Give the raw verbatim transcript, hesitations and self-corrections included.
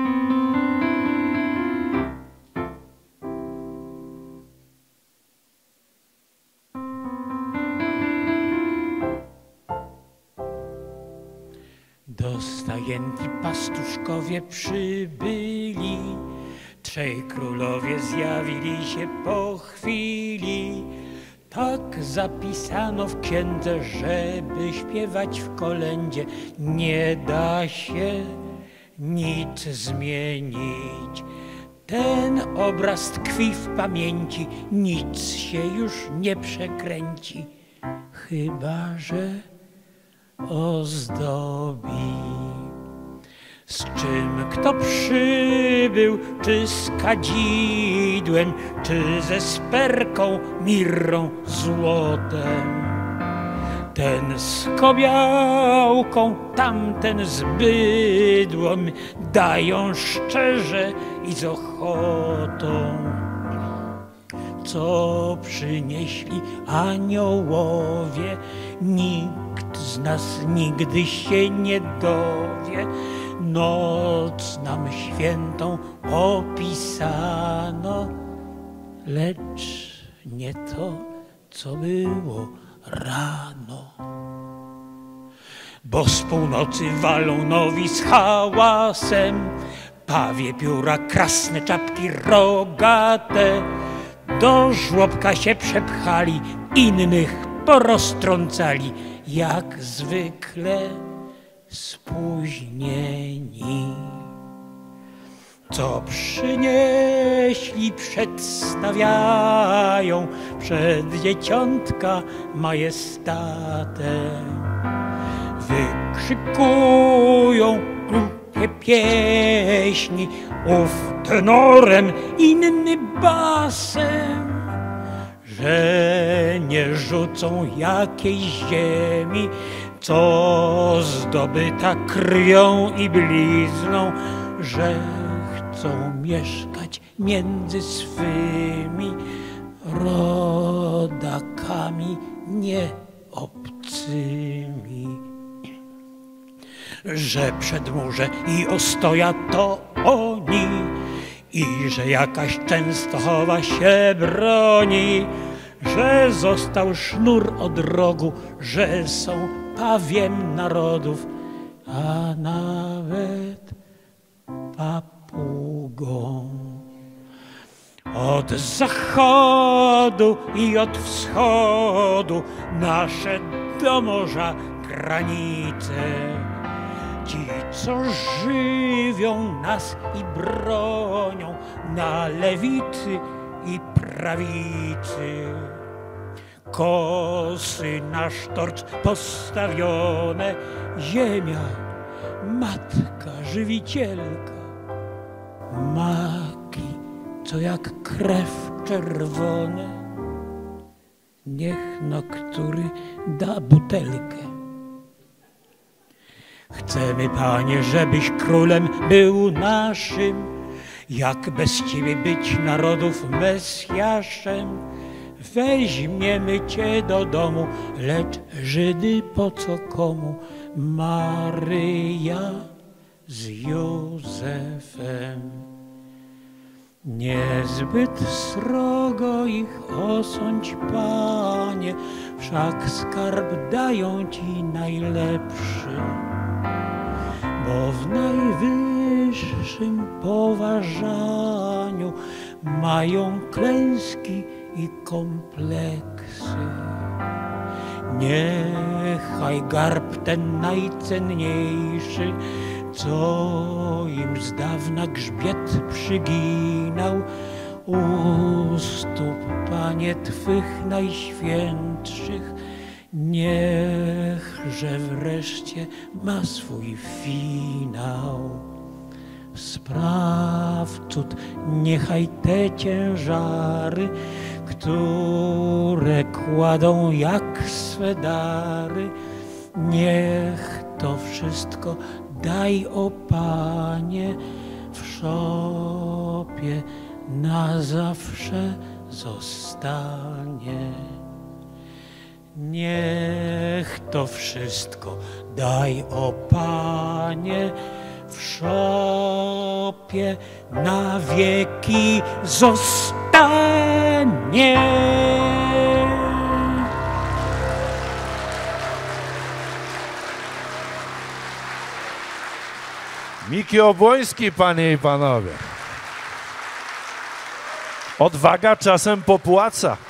Do stajenki pastuszkowie przybyli, trzej królowie zjawili się po chwili. Tak zapisano w księdze, żeby śpiewać w kolędzie nie da się nic zmienić. Ten obraz tkwi w pamięci, nic się już nie przekręci, chyba że ozdobi. Z czym kto przybył, czy z kadzidłem, czy ze sperką, mirrą, złotem. Ten z kobiałką, tamten z bydłem, dają szczerze i z ochotą. Co przynieśli aniołowie, nikt z nas nigdy się nie dowie. Noc nam świętą opisano, lecz nie to, co było rano. Bo z północy walą nowi z hałasem, pawie pióra, krasne czapki rogate. Do żłobka się przepchali, innych poroztrącali, jak zwykle spóźnieni. Co przynieśli, przedstawiają przed dzieciątka majestatem. Wykrzykują głupie pieśni, ów tenorem, inny basem, że nie rzucą jakiejś ziemi, co zdobyta krwią i blizną, że chcą mieszkać między swymi rodakami nieobcymi. Że przedmurze i ostoja to oni i że jakaś Częstochowa się broni, że został sznur od rogu, że są pawiem narodów, a nawet papugą. Od zachodu i od wschodu nasze do morza granice. Ci, co żywią nas i bronią na lewicy i prawicy. Kosy na sztorc postawione, ziemia, matka żywicielka. Maki, co jak krew czerwone, niech no który da butelkę. Chcemy, Panie, żebyś królem był naszym, jak bez Ciebie być narodów Mesjaszem. Weźmiemy Cię do domu, lecz Żydy po co komu? Maryja z Józefem. Niezbyt srogo ich osądź, Panie, wszak skarb dają Ci najlepszy. Bo w najwyższym poważaniu mają klęski i kompleksy. Niechaj garb ten najcenniejszy, co im z dawna grzbiet przyginał, u stóp, Panie, Twych najświętszych, niechże wreszcie ma swój finał. Spraw cud, niechaj te ciężary, które kładą jak swe dary, niech to wszystko daj, o Panie, w szopie na zawsze zostanie. Niech to wszystko daj, o Panie, w szopie Europie na wieki zostanie. Miki Obłoński, panie i panowie. Odwaga czasem popłaca.